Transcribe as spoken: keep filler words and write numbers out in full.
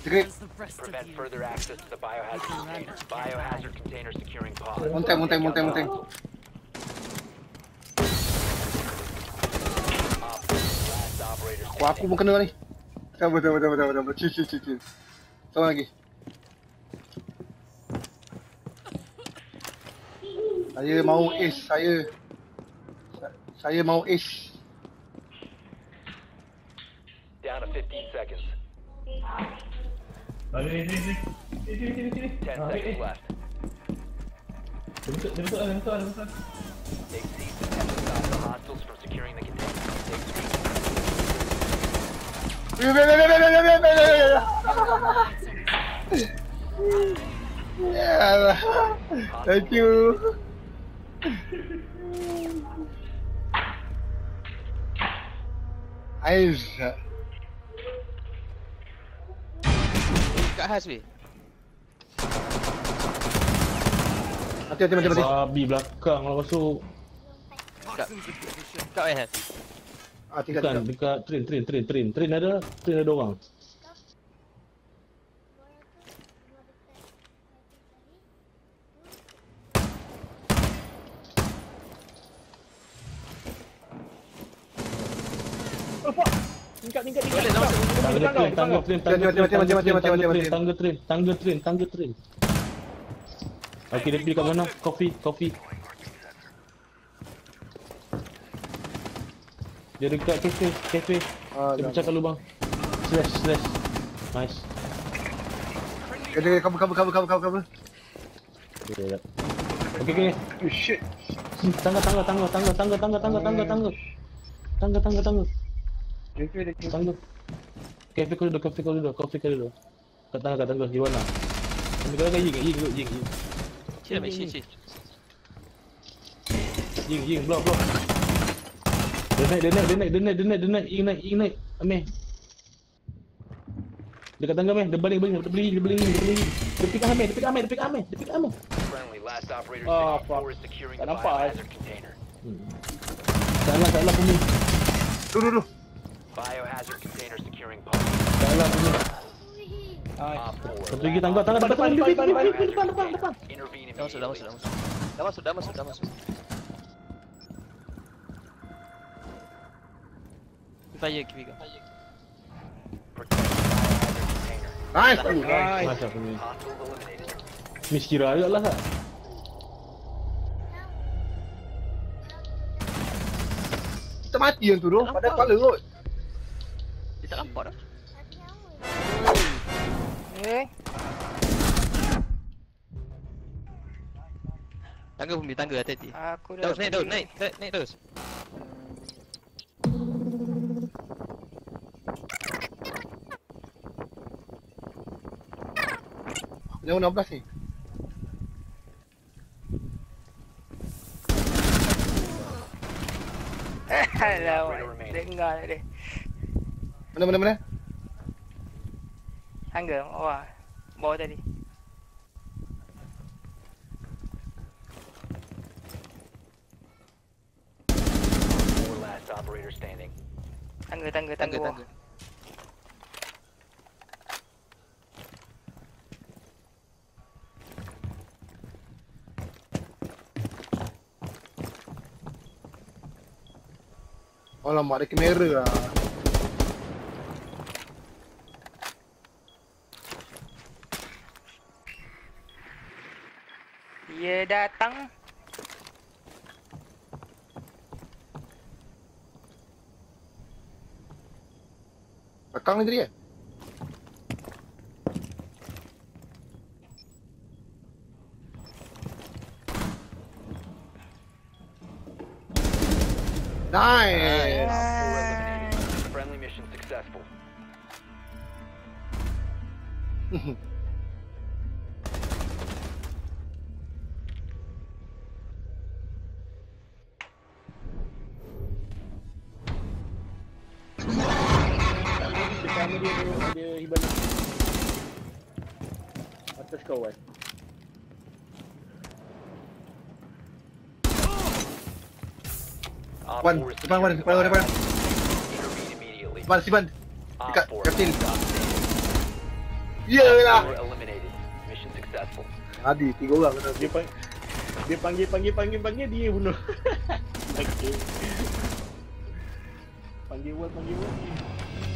Great. Prevent further access to the biohazard container. Biohazard container securing pod. Muntah, muntah, muntah, muntah. Last operator Wah, aku pun kena ni. Sabar, sabar, sabar, sabar, sabar. Chill, chill, chill, chill. Seorang lagi. Saya mau ace, saya. Saya mau ace. down to fifteen seconds. Ada ni, ni, ni. Ni, ni, ni, ni. ten Ah, seconds eh, eh. left. Dia bentuk, dia bentuk lah, dia bentuk lah, dia bentuk lah. Take seats and have to stop the hostiles from securing the container. Take screens. Yeah, thank you. Aiz. Kat Has weh. Mati, mati, mati, mati. Babi belakang lah masuk. Kat Kat where Has? Ah, tinggal, Bukan, tinggal. dekat train, train, train, train. Train ada, train ada orang. Tingkat, tingkat, tingkat. Boleh, langsung. Tangga train, tangga train, tangga Mati, mati, mati, mati, mati, mati, mati. tangga train, tangga train, tangga train. Okey, dia pergi kat mana? Coffee, coffee. Dia dekat cafe, cafe. Ah, Dia dah. pecahkan lubang. Slash, slash. Nice. Dia, dia, cover, cover, cover, cover, cover, cover. Okay, dah. Okey, okey. Oh, shit. Hmm, Tangga, tangga, tangga, tangga, tangga, tangga, tangga, tangga, tangga. Tangga, tangga, tangga. Tangga. Cafe kau duduk, cafe kau duduk, cafe kau duduk. Kat tangga, kat tangga, di mana? Ambil kau lagi, ying, ying, ying, ying. Chill mate, chill, chill. Ying, ying, block, block. Dia naik, dia naik, dia naik, dia naik, dia naik, dia naik, ying naik, ying naik. Ambil. Dekat tangga meh, dia balik, balik, dia beli, dia beli, dia beli. Dia pick Amir, dia pick Amir, dia pick Amir, dia pick Amir. Friendly, last operator Ah, standing. fuck. Four is securing Tak the nampak, eh. biohazard container. Hmm. Salah, salah pumi. Dulu, dulu. Biohazard container securing pod. Salah pumi. Ah, Op four. Satu lagi tangga, tangga, Depan, depan, depan, depan, depan, depan, depan, depan, depan, depan. Intervene Dah masuk, dah masuk, dah masuk. Dah masuk, dah masuk, dah masuk. Fire, Kivika. Protect the biohazard container. Nice. nice. Macam pumi. Hostiles eliminated. Miss kira agak lah tak? Kita mati yang tu tu. Pada kepala kot. Dia tak nampak dah. Eh, Tangga bumi, tangga hati-hati. aku dah. Terus, naik terus, naik, naik, naik terus. Jauh enam belas ni. Alamak, dengar dia. Mana, mana, mana? Tangga, bawah. Bawah tadi. Four last operator standing. Tangga, tangga, tangga Tangga, bawah. tangga. Alamak, ada kamera lah. Dia datang. Belakang ni tadi kan? Nice. Op four eliminated. Friendly mission successful. Dekat ni dia tu, dia hiban. Atas kau kan. Op Wan, four is depan, Wan, securing the depan, depan. biohazard. Intervene immediately. Siban, Siban. Op Dekat four, kapten. stop standing. Yelah. Four eliminated. Mission successful. Hadi, tiga orang kena. Dia pang dia panggil panggil panggil panggil dia bunuh. Okay. Panggil wall panggil wall.